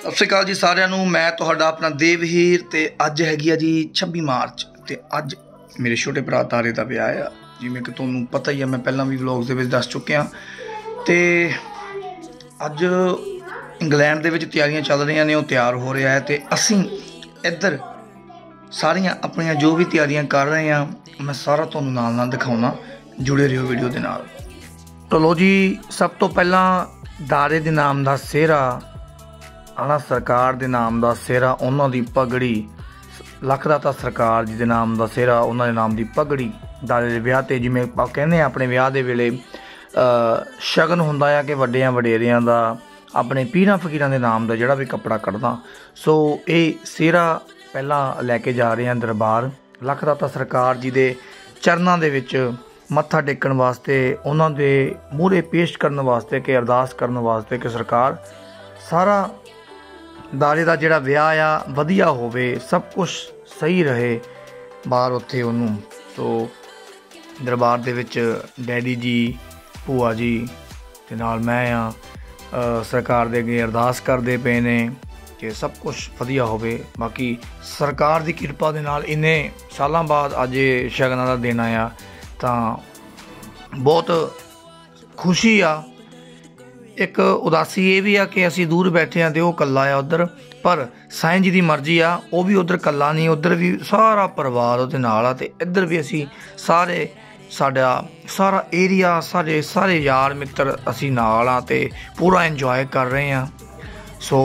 सत श्री अकाल जी सारिਆਂ ਨੂੰ। मैं ਤੁਹਾਡਾ अपना देवहीर ਤੇ ਅੱਜ ਹੈਗੀ ਆ ਜੀ 26 ਮਾਰਚ ਤੇ ਅੱਜ ਮੇਰੇ ਛੋਟੇ ਭਰਾ ਤਾਰੇ ਦਾ ਵਿਆਹ ਆ। ਜਿਵੇਂ ਕਿ ਤੁਹਾਨੂੰ ਪਤਾ ਹੀ ਆ, ਮੈਂ ਪਹਿਲਾਂ ਵੀ ਵਲੌਗਸ ਦੇ ਵਿੱਚ ਦੱਸ ਚੁੱਕਿਆ ਤੇ ਅੱਜ ਇੰਗਲੈਂਡ ਦੇ ਵਿੱਚ ਤਿਆਰੀਆਂ ਚੱਲ ਰਹੀਆਂ ਨੇ, ਉਹ ਤਿਆਰ ਹੋ ਰਿਹਾ ਹੈ ਤੇ ਅਸੀਂ ਇੱਧਰ ਸਾਰੀਆਂ ਆਪਣੀਆਂ ਜੋ ਵੀ ਤਿਆਰੀਆਂ ਕਰ ਰਹੇ ਹਾਂ मैं सारा ਤੁਹਾਨੂੰ ਨਾਲ ਨਾਲ ਦਿਖਾਉਣਾ। जुड़े रहो वीडियो के नाल। तो लो जी, सब तो पहला दारे के नाम का सेहरा आना, सरकार के नाम का सेहरा, उन्होंने पगड़ी लखदाता सरकार जी के नाम का सेहरा, उन्होंने नाम की पगड़ी दारे के विआह ते जिवें कहने अपने विआह के वेले शगन हुंदा है कि वड्डियां वडेरियां का अपने पीरां फकीरां के नाम का जिहड़ा भी कपड़ा कढ़दा। सो ये सेहरा पहला लैके जा रहे हैं दरबार लखदाता सरकार जी के चरणों के विच मत्था टेकण वास्ते, उन्होंने दे मूहरे पेश करने वास्ते कि अरदास करने वास्ते कि सरकार सारा दारे का जिहड़ा विआह आ वधिया होवे, सब कुछ सही रहे बाहर उत्थे उन्होंने। तो दरबार दे विच डैडी जी, भूआ जी ते नाल मैं सरकार दे अगे अरदास करते पे ने कि सब कुछ वधिया होवे। बाकी सरकार की किरपा दे नाल इन्ने सालों बाद अज शगनां दा दिन आया तो बहुत खुशी आ। एक उदासी ये भी आ कि असी दूर बैठे हैं तो वह कला आ उधर, पर साईं जी की मर्जी आ, वह भी उधर कला नहीं, उधर भी सारा परिवार उहदे नाल आ ते इधर भी असी सारे साडा सारा एरिया सारे यार मित्र असी नाल आ ते पूरा इंजॉय कर रहे हैं। सो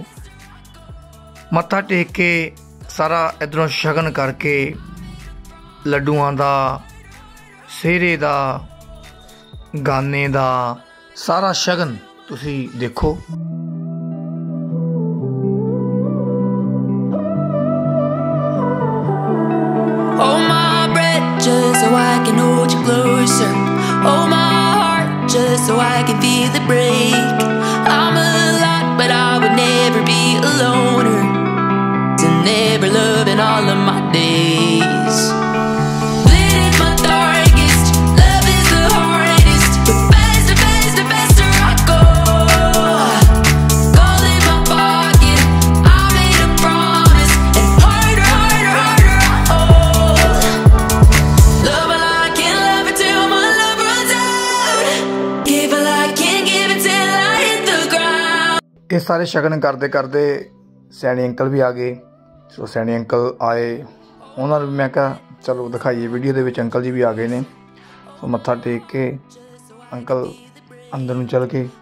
मत्था टेक के सारा इधरों शगन करके लड्डूआं दा, सेहरे दा, गाने दा सारा शगन तुसी देखो। Hold my breath just so I can hold you closer. Hold my heart just so I can feel it break. I'm a lot, but I would never be a loner. To never love in all of my days. ये सारे शगन करते करते Saini uncle भी आ गए। सो Saini uncle आए, उन्होंने भी मैं कहा चलो दिखाइए वीडियो के अंकल जी भी आ गए ने। सो मत्था टेक के अंकल अंदर में चल गए।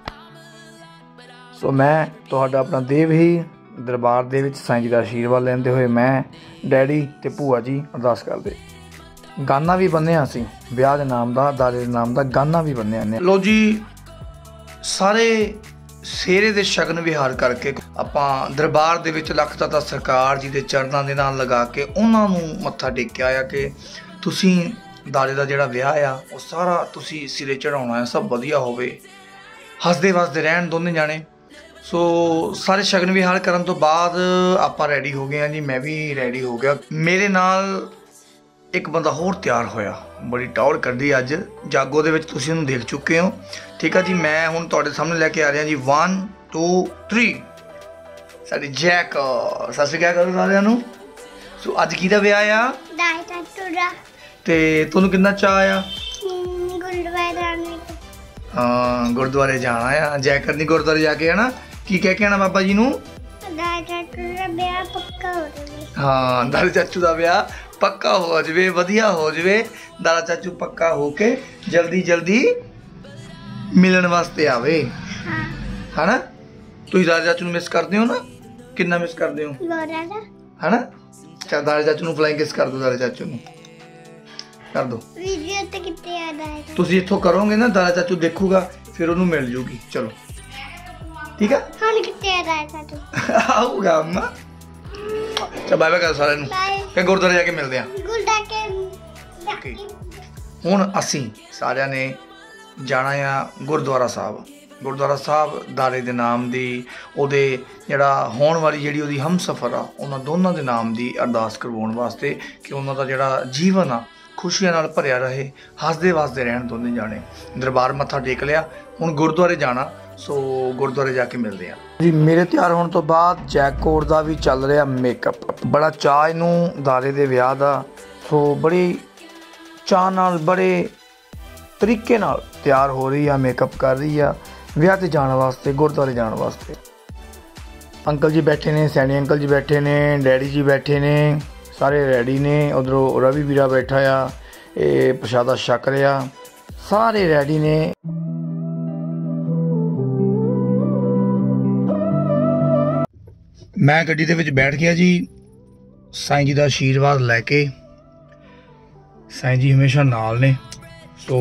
सो मैं तुहाडा अपना देव ही दरबार दे विच साईं जी का आशीर्वाद लेंदे हुए मैं डैडी ते भूआ जी अरदास करते। गाना भी बन्निया असीं विआह दे नाम का, दारे दे नाम का गाना भी बन्निया ने। लो जी, सारे सेहरे दे शगन विहार करके आपां दरबार दे विच लखदाता सरकार जी दे चरणों दे नाल लगा के उन्हां नूं मत्था टेकिया आ कि तुसीं दारे दा जिहड़ा विआह आ वो सारा तुसीं सिरे चढ़ाउणा है, सब वधिया होवे, हसदे वसदे रहण दोने जाने। सो सारे शगन विहार करन तो बाद आपां रैडी हो गए हैं जी, मैं भी रैडी हो गया। मेरे नाल एक बंदा होर तैयार होया, बड़ी टौर कड्ढी अज जागो दे विच, तुसीं उहनूं देख चुके हो, ठीक है जी। मैं हुण तुहाडे सामने लैके आ रहा जी 1 2 3 साडी जैक। सत श्री अकाल करो सारिਆਂ ਨੂੰ। सो अज किहदा विआह आ? दारे चाचू दा। ते तुहानूं किन्ना चाਅ आ? गुरुद्वारे जाने। हाँ, गुरुद्वारे जाना आ। जैक करनी गुरुद्वारे जाके, है ना? की कह के आना बाबा जी नूं? दारे चाचू दा विआह पक्का हो जावे। हाँ, दारे चाचू दा विआह पक्का हो जाए, वधिया हो जाए, दादा चाचू पक्का हो के जल्दी जल्दी मिलन वास्ते आवे, है ना? तुम दादा चाचू मिस करते हो ना? कितना मिस करते हो, है ना? चल दादा चाचू नूं फ्लाइंग किस कर दो, दादा चाचू नूं कर दो। तुसीं इत्थों करोगे ना, दादा चाचू देखूगा फिर उन्होंने मिल जूगी। चलो ठीक है, आऊगा अम्मा। चल बाय बाय कर सारे नूं, फिर गुरुद्वारे जाके मिलते हैं। हुण असीं सारिਆਂ ने जाना आ गुरुद्वारा साहब। गुरुद्वारा साहब दारे दे नाम दी ओहदे जिहड़ा होण वाली जिहड़ी ओहदी हम सफ़र आ, उन्हां दोनां दे नाम दी अरदास करवाउण वास्ते कि उन्हां दा जिहड़ा जीवन आ ਖੁਸ਼ੀਆਂ ਨਾਲ ਭਰਿਆ ਰਹੇ, ਹੱਸਦੇ ਵਸਦੇ ਰਹਿਣ ਦੋਨੇ ਜਾਣੇ। ਦਰਬਾਰ ਮੱਥਾ ਟੇਕ ਲਿਆ, ਹੁਣ ਗੁਰਦੁਆਰੇ ਜਾਣਾ, ਸੋ ਗੁਰਦੁਆਰੇ ਜਾ ਕੇ ਮਿਲਦੇ ਹਾਂ ਜੀ। ਮੇਰੇ ਤਿਆਰ ਹੋਣ ਤੋਂ ਬਾਅਦ ਜੈਕੋਰ ਦਾ ਵੀ ਚੱਲ ਰਿਹਾ ਮੇਕਅਪ। ਬੜਾ ਚਾਅ ਇਹਨੂੰ ਦਾਰੇ ਦੇ ਵਿਆਹ ਦਾ, ਸੋ ਬੜੀ ਚਾਅ ਨਾਲ ਬੜੇ ਤਰੀਕੇ ਨਾਲ ਤਿਆਰ ਹੋ ਰਹੀ ਆ, ਮੇਕਅਪ ਕਰ ਰਹੀ ਆ ਵਿਆਹ 'ਤੇ ਜਾਣ ਵਾਸਤੇ, ਗੁਰਦੁਆਰੇ ਜਾਣ ਵਾਸਤੇ। ਅੰਕਲ ਜੀ ਬੈਠੇ ਨੇ, ਸੈਣੀ ਅੰਕਲ ਜੀ ਬੈਠੇ ਨੇ, ਡੈਡੀ ਜੀ ਬੈਠੇ ਨੇ, ਸਾਰੇ ਰੈਡੀ ਨੇ। ਉਧਰੋਂ ਰਵੀ ਵੀਰਾ ਬੈਠਾ ਆ, ਇਹ ਪ੍ਰਸ਼ਾਦਾ ਛਕ ਰਿਹਾ, ਸਾਰੇ ਰੈਡੀ ਨੇ। ਮੈਂ ਗੱਡੀ ਦੇ ਵਿੱਚ ਬੈਠ ਗਿਆ ਜੀ, ਸਾਈਂ ਜੀ ਦਾ ਆਸ਼ੀਰਵਾਦ ਲੈ ਕੇ। ਸਾਈਂ ਜੀ ਹਮੇਸ਼ਾ ਨਾਲ ਨੇ, ਸੋ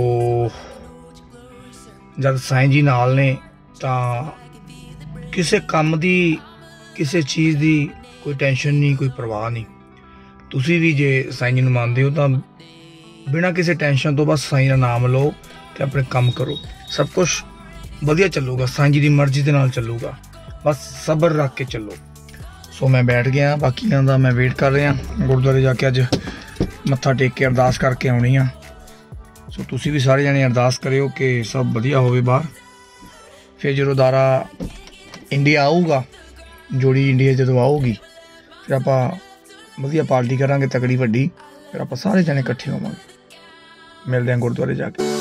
ਜਦ ਸਾਈਂ ਜੀ ਨਾਲ ਨੇ ਤਾਂ ਕਿਸੇ ਕੰਮ ਦੀ, ਕਿਸੇ ਚੀਜ਼ ਦੀ ਕੋਈ ਟੈਨਸ਼ਨ ਨਹੀਂ, ਕੋਈ ਪਰਵਾਹ ਨਹੀਂ। ਤੁਸੀਂ ਵੀ ਜੇ ਸਾਈਂ ਜੀ ਨੂੰ ਮੰਨਦੇ ਹੋ ਤਾਂ ਬਿਨਾਂ ਕਿਸੇ ਟੈਨਸ਼ਨ ਤੋਂ ਬਸ ਸਾਈਂ ਦਾ ਨਾਮ ਲਓ ਅਤੇ ਆਪਣੇ ਕੰਮ ਕਰੋ, ਸਭ ਕੁਛ ਵਧੀਆ ਚੱਲੂਗਾ, ਸਾਈਂ ਜੀ ਦੀ ਮਰਜ਼ੀ ਦੇ ਨਾਲ ਚੱਲੂਗਾ, ਬਸ ਸਬਰ ਰੱਖ ਕੇ ਚੱਲੋ। ਸੋ ਮੈਂ ਬੈਠ ਗਿਆ, ਬਾਕੀਆਂ ਦਾ ਮੈਂ ਵੇਟ ਕਰ ਰਿਹਾ। ਗੁਰਦੁਆਰੇ ਜਾ ਕੇ ਅੱਜ ਮੱਥਾ ਟੇਕ ਕੇ ਅਰਦਾਸ ਕਰਕੇ ਆਉਣੀ ਆ। ਸੋ ਤੁਸੀਂ ਵੀ ਸਾਰੇ ਜਣੇ ਅਰਦਾਸ ਕਰਿਓ ਕਿ ਸਭ ਵਧੀਆ ਹੋਵੇ ਬਾਹਰ। ਫਿਰ ਜਦੋਂ ਦਾਰਾ ਇੰਡੀਆ ਆਊਗਾ, ਜੋੜੀ ਇੰਡੀਆ ਜਦੋਂ ਆਊਗੀ, ਫਿਰ ਆਪਾਂ ਵਧੀਆ ਪਾਰਟੀ ਕਰਾਂਗੇ ਤਕੜੀ ਵੱਡੀ, ਫਿਰ ਆਪਾਂ ਸਾਰੇ ਜਣੇ ਇਕੱਠੇ ਹੋਵਾਂਗੇ। ਮਿਲਦੇ ਹਾਂ ਗੁਰਦੁਆਰੇ ਜਾ ਕੇ।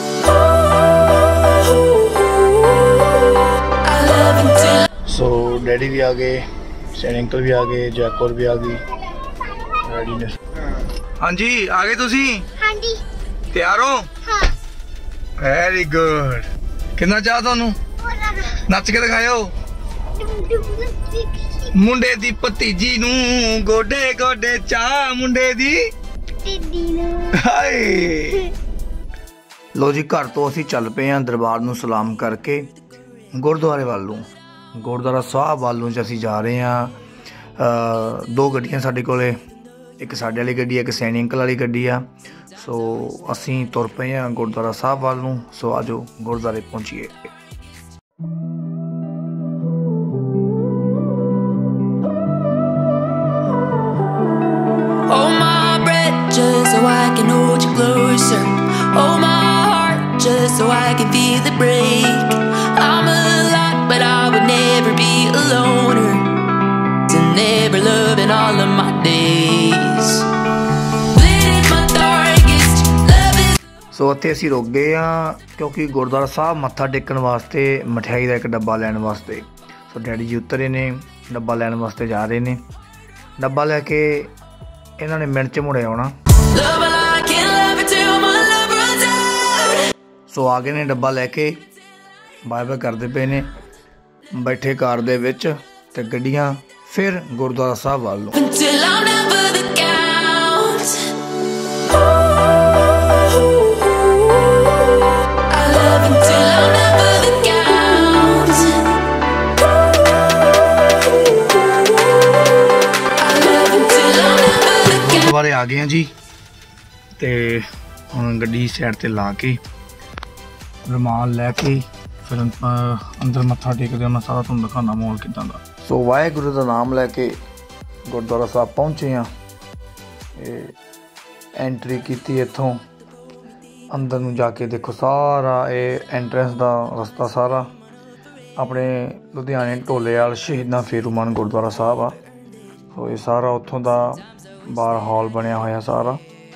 ਸੋ ਡੈਡੀ ਵੀ ਆ ਗਏ, ਸੈਣੀ ਅੰਕਲ ਵੀ ਆ ਗਏ, ਜੈਕੋਰ ਵੀ ਆ ਗਈ, ਰੈਡੀ ਨੇ। ਹਾਂਜੀ ਆ ਗਏ ਤੁਸੀਂ? ਹਾਂਜੀ। ਤਿਆਰ ਹੋ? ਹਾਂ। Very good. ਕਿੰਨਾ ਚਾਹ ਤੁਹਾਨੂੰ? ਨੱਚ ਕੇ ਦਿਖਾਇਓ। ਮੁੰਡੇ ਦੀ ਭਤੀਜੀ ਨੂੰ ਗੋਡੇ ਗੋਡੇ ਚਾਹ, ਮੁੰਡੇ ਦੀ ਟਿੱਡੀ ਨੂੰ ਹਾਏ। ਲੋ ਜੀ, ਘਰ ਤੋਂ ਅਸੀਂ ਚੱਲ ਪਏ ਹਾਂ ਦਰਬਾਰ ਨੂੰ ਸਲਾਮ ਕਰਕੇ ਗੁਰਦੁਆਰੇ ਵੱਲ ਨੂੰ, ਗੁਰਦੁਆਰਾ ਸਾਹਿਬ ਵੱਲ ਨੂੰ ਅਸੀਂ ਜਾ ਰਹੇ ਹਾਂ। ਦੋ ਗੱਡੀਆਂ ਸਾਡੇ ਕੋਲੇ, ਇੱਕ ਸਾਡੇ ਵਾਲੀ ਗੱਡੀ, ਇੱਕ ਸੈਣੀ ਅੰਕਲ ਵਾਲੀ ਗੱਡੀ ਆ। ਸੋ ਅਸੀਂ ਤੁਰ ਪਏ ਹਾਂ ਗੁਰਦੁਆਰਾ ਸਾਹਿਬ ਵੱਲ ਨੂੰ। ਸੋ ਆਜੋ ਗੁਰਦੁਆਰੇ ਪਹੁੰਚੀਏ। Just so I can hold you closer. Hold my heart just so I can feel the break. I'm a lot, but I would never be a loner. To never love in all of my days. Living my darkest love is. ਸੋ ਇੱਥੇ ਅਸੀਂ ਰੁਕ ਗਏ ਹਾਂ ਕਿਉਂਕਿ ਗੁਰਦੁਆਰਾ ਸਾਹਿਬ ਮੱਥਾ ਟੇਕਣ ਵਾਸਤੇ ਮਠਿਆਈ ਦਾ ਇੱਕ ਡੱਬਾ ਲੈਣ ਵਾਸਤੇ। ਸੋ ਡੈਡੀ ਜੀ ਉਤਰੇ ਨੇ, ਡੱਬਾ ਲੈਣ ਵਾਸਤੇ ਜਾ ਰਹੇ ਨੇ। ਡੱਬਾ ਲੈ ਕੇ ਇਹਨਾਂ ਨੇ ਮਿੰਟ 'ਚ ਮੁੜੇ ਆਉਣਾ। ਸੋ ਆ ਗਏ ਨੇ ਡੱਬਾ ਲੈ ਕੇ, ਬਾਏ ਬਾਏ ਕਰਦੇ ਪਏ ਨੇ, ਬੈਠੇ ਕਾਰ ਦੇ ਵਿੱਚ ਤੇ ਗੱਡੀਆਂ ਫਿਰ ਗੁਰਦੁਆਰਾ ਸਾਹਿਬ ਵੱਲ ਨੂੰ। ਗੁਰਦੁਆਰੇ ਆ ਗਏ ਹਾਂ ਜੀ, ਤੇ ਹੁਣ ਗੱਡੀ ਸਾਈਡ ਤੇ ਲਾ ਕੇ ਰੁਮਾਲ ਲੈ ਕੇ ਫਿਰ ਅੰਦਰ ਮੱਥਾ ਟੇਕਦੇ ਹਾਂ। ਮੈਂ ਸਾਰਾ ਤੁਹਾਨੂੰ ਦਿਖਾਉਂਦਾ ਮਾਹੌਲ ਕਿੱਦਾਂ ਦਾ। ਸੋ ਵਾਹਿਗੁਰੂ ਦਾ ਨਾਮ ਲੈ ਕੇ ਗੁਰਦੁਆਰਾ ਸਾਹਿਬ ਪਹੁੰਚੇ ਹਾਂ। ਇਹ ਐਂਟਰੀ ਕੀਤੀ ਇੱਥੋਂ, ਅੰਦਰ ਨੂੰ ਜਾ ਕੇ ਦੇਖੋ ਸਾਰਾ ਇਹ ਐਂਟਰੈਂਸ ਦਾ ਰਸਤਾ ਸਾਰਾ ਆਪਣੇ ਲੁਧਿਆਣੇ ਢੋਲੇਵਾਲ ਸ਼ਹੀਦਾਂ ਫੇਰੂਮਾਨ ਗੁਰਦੁਆਰਾ ਸਾਹਿਬ ਆ। ਸੋ ਇਹ ਸਾਰਾ ਉੱਥੋਂ ਦਾ ਬਾਹਰ ਹਾਲ ਬਣਿਆ ਹੋਇਆ ਸਾਰਾ।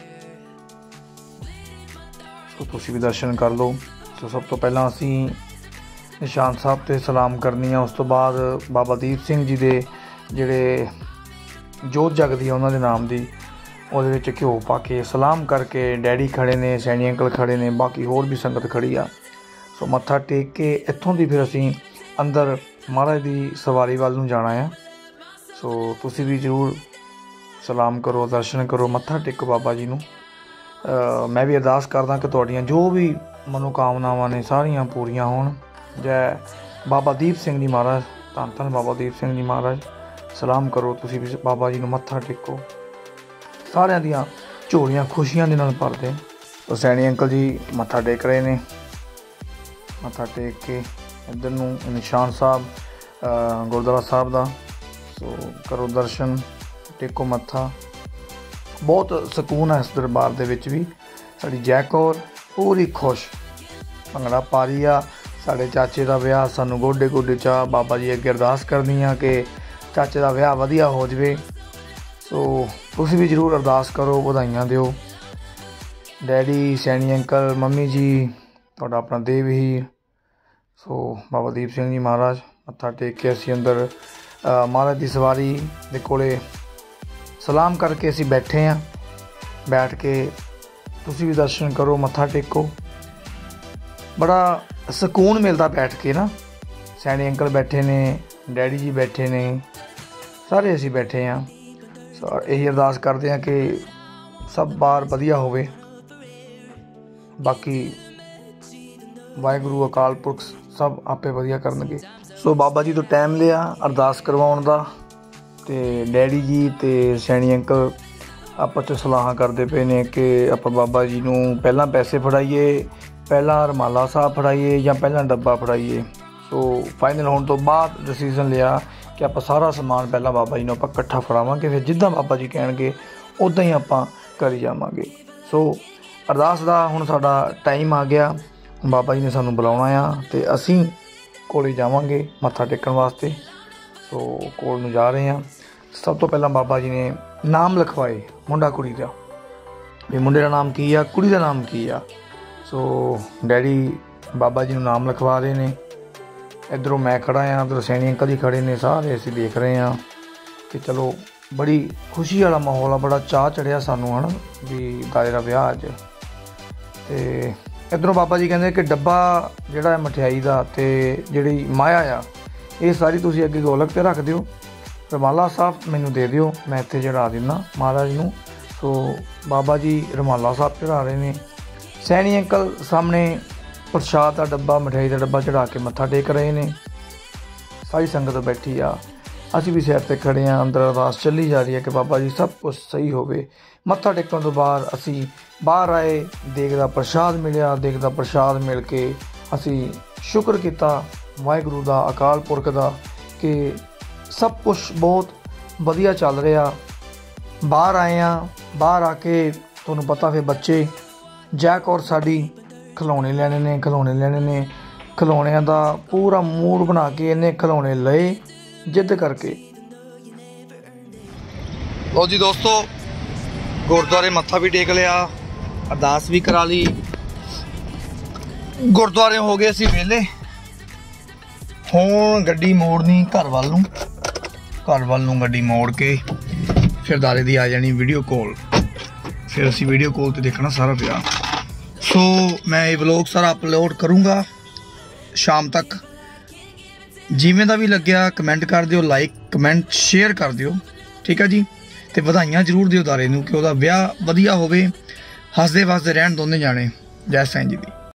ਸੋ ਤੁਸੀਂ ਵੀ ਦਰਸ਼ਨ ਕਰ ਲਓ। ਸੋ ਸਭ ਤੋਂ ਪਹਿਲਾਂ ਅਸੀਂ ਨਿਸ਼ਾਨ ਸਾਹਿਬ 'ਤੇ ਸਲਾਮ ਕਰਨੀ ਆ। ਉਸ ਤੋਂ ਬਾਅਦ ਬਾਬਾ ਦੀਪ ਸਿੰਘ ਜੀ ਦੇ ਜਿਹੜੇ ਜੋਤ ਜਗਦੀ ਆ ਉਹਨਾਂ ਦੇ ਨਾਮ ਦੀ, ਉਹਦੇ ਵਿੱਚ ਘਿਓ ਪਾ ਕੇ ਸਲਾਮ ਕਰਕੇ ਡੈਡੀ ਖੜ੍ਹੇ ਨੇ, ਸੈਣੀ ਅੰਕਲ ਖੜ੍ਹੇ ਨੇ, ਬਾਕੀ ਹੋਰ ਵੀ ਸੰਗਤ ਖੜ੍ਹੀ ਆ। ਸੋ ਮੱਥਾ ਟੇਕ ਕੇ ਇੱਥੋਂ ਦੀ ਫਿਰ ਅਸੀਂ ਅੰਦਰ ਮਹਾਰਾਜ ਦੀ ਸਵਾਰੀ ਵੱਲ ਨੂੰ ਜਾਣਾ ਆ। ਸੋ ਤੁਸੀਂ ਵੀ ਜ਼ਰੂਰ ਸਲਾਮ ਕਰੋ, ਦਰਸ਼ਨ ਕਰੋ, ਮੱਥਾ ਟੇਕੋ ਬਾਬਾ ਜੀ ਨੂੰ। ਮੈਂ ਵੀ ਅਰਦਾਸ ਕਰਦਾ ਕਿ ਤੁਹਾਡੀਆਂ ਜੋ ਵੀ ਮਨੋਕਾਮਨਾਵਾਂ ਨੇ ਸਾਰੀਆਂ ਪੂਰੀਆਂ ਹੋਣ। ਜੈ ਬਾਬਾ ਦੀਪ ਸਿੰਘ ਜੀ ਮਹਾਰਾਜ, ਧੰਨ ਧੰਨ ਬਾਬਾ ਦੀਪ ਸਿੰਘ ਜੀ ਮਹਾਰਾਜ। ਸਲਾਮ ਕਰੋ ਤੁਸੀਂ ਵੀ ਬਾਬਾ ਜੀ ਨੂੰ, ਮੱਥਾ ਟੇਕੋ। ਸਾਰਿਆਂ ਦੀਆਂ ਝੋਲੀਆਂ ਖੁਸ਼ੀਆਂ ਦੇ ਨਾਲ ਭਰਦੇ। ਸੋ ਸੈਣੀ ਅੰਕਲ ਜੀ ਮੱਥਾ ਟੇਕ ਰਹੇ ਨੇ। ਮੱਥਾ ਟੇਕ ਕੇ ਇੱਧਰ ਨੂੰ ਨਿਸ਼ਾਨ ਸਾਹਿਬ ਗੁਰਦੁਆਰਾ ਸਾਹਿਬ ਦਾ। ਸੋ ਕਰੋ ਦਰਸ਼ਨ, ਟੇਕੋ ਮੱਥਾ। ਬਹੁਤ ਸਕੂਨ ਹੈ ਇਸ ਦਰਬਾਰ ਦੇ ਵਿੱਚ ਵੀ। साडी जय कौर पूरी खुश भंगड़ा पा रही आ। साडे चाचे का विआह सानू गोडे गोडे चाह बाबा जी अगे अरदास करनी आ कि चाचे का विआह वधिया हो जाए। सो तुसीं भी जरूर अरदास करो, बधाइयां दिओ। Daddy Saini uncle mummy ji तुहाडा अपना देव ही। सो बाबा दीप सिंह जी महाराज मत्था टेक के असीं अंदर महाराज की सवारी दे कोले सलाम करके असीं बैठे हैं। बैठ के तुसीं भी दर्शन करो, मत्था टेको, बड़ा सुकून मिलता बैठ के ना। सैनी अंकल बैठे ने, डैडी जी बैठे ने, सारे असीं बैठे हैं। यही अरदास करते हैं कि सब बार वधिया होवे। बाकी वाहिगुरू अकाल पुरख सब आपे वधिया करनगे। सो बाबा जी तो टाइम लिया अरदास करवाउण दा ते डैडी जी ते सैनी अंकल आपस च सलाहां करदे पे ने कि आपां बाबा जी नूं पहलां पैसे फड़ाइए, पहलां रमाला साहब फड़ाइए या पहलां डब्बा फड़ाइए। सो फाइनल होने तो बाद डिसीजन लिया कि आप सारा समान पहला बाबा जी नूं आपां इकट्ठा फड़ावांगे, फिर जिद्दां बाबा जी कहणगे उदां ही आपां करी जावांगे। सो अरदास दा हुण साडा टाइम आ गया। बाबा जी ने सानूं बुलाउणा आ ते असीं कोले जावांगे मत्था टेकण वास्ते। सो कोल नूं जा रहे हैं। सब तो पहलां बाबा जी ने नाम लिखवाए मुंडा कुड़ी दा, भी मुंडे दा नाम की आ, कुड़ी दा नाम की आ। सो डैडी बाबा जी नूं नाम लिखवा रहे ने। इधरों मैं खड़ा हाँ, उधरों सैनी अंकल जी खड़े ने, सारे असीं देख रहे हैं कि चलो बड़ी खुशी वाला माहौल आ। बड़ा चाह चढ़िया सानूं है ना भी दादा दा विआह अज। ते इधरों बाबा जी कहते कि डब्बा जिहड़ा मठियाई का ते जिहड़ी माया आ ये सारी तुसीं अगे गोलक ते रख दिओ, रमाला साहब मैनूं दे दिओ, मैं इत्थे चढ़ा दिंदा महाराज नूं। सो बाबा जी रमाला साहब चढ़ा रहे ने। सैनी अंकल सामने प्रशाद का डब्बा मिठाई का डब्बा चढ़ा के मत्था टेक रहे हैं। सारी संगत बैठी आ, असीं भी सैर ते खड़े हाँ। अंदर अरदास चली जा रही है कि बाबा जी सब कुछ सही होवे। मत्था टेकण तो बाद असीं बाहर आए, देग दा प्रशाद मिलिया। देग दा प्रशाद मिल के असीं शुक्र किया वाहिगुरू दा अकाल पुरख दा कि सब कुछ बहुत वधिया चल रहा। बाहर आए हाँ, बाहर आके तुहानूं पता फिर बच्चे जय कौर साडी खिलौने लेने ने, खिलौने लेने ने। खिलौणिਆਂ ਦਾ पूरा मूड बना के इन्हें खिलौने लए जिद करके। लो जी दोस्तों, गुरुद्वारे मत्था भी टेक लिया, अरदास भी करा ली, गुरुद्वारे हो गए असीं वेले। हुण गड्डी मोड़नी घर वाल नूं, घर वाल नूं गड्डी मोड़ के फिर दारे दी आ जानी वीडियो कॉल। फिर असीं वीडियो कॉल ते देखना सारा विआह। सो मैं ये व्लॉग सारा अपलोड करूँगा शाम तक। जिवें दा भी लग्या कमेंट कर दिओ, लाइक कमेंट शेयर कर दिओ, ठीक है जी। ते वधाइयां जरूर दिओ दारे नूं कि उहदा विआह वधिया होवे, हसदे वसदे रहण दोने जाने। जय साईं जी दी।